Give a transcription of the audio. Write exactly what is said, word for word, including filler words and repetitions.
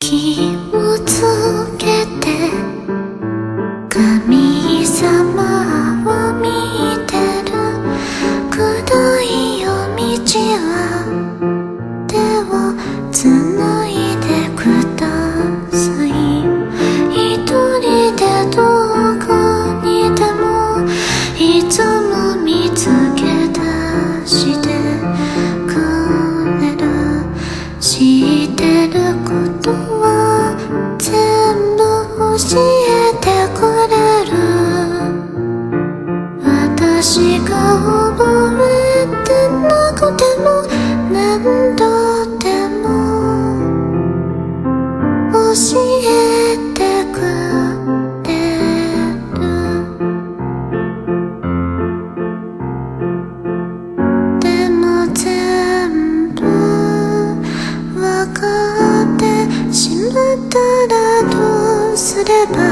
気をつけて神様を見てる暗い夜道は手をつないでください。一人でどこにでもいつも見つけ出してくれる。知ってることは全部教えてくれる。私が覚えてなくても何度でも教えてくれる。でも全部わかってしまったらどうすれば